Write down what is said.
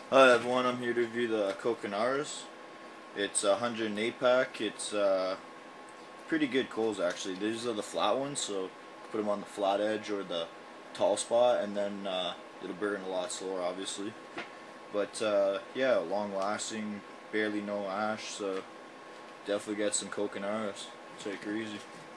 Hi everyone, I'm here to review the coco. It's a 108 pack. It's pretty good coals actually. These are the flat ones, so put them on the flat edge or the tall spot, and then it'll burn a lot slower, obviously. But yeah, long lasting, barely no ash, so definitely get some coco. Take her easy.